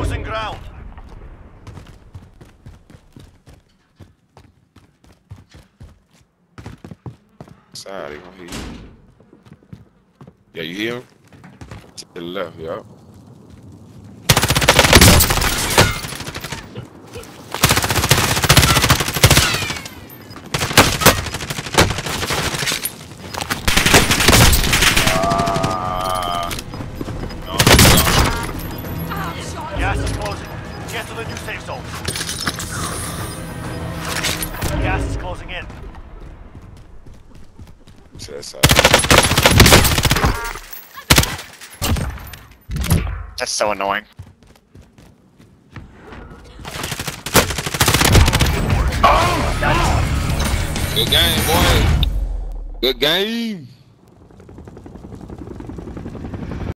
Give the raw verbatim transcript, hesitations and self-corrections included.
Losing ground. Side, they gonna hear you. Yeah, you hear him? To the left, yup. Gas is closing. Get to the new safe zone. Gas is closing in. To that side. That's so annoying. Good game, boy. Good game.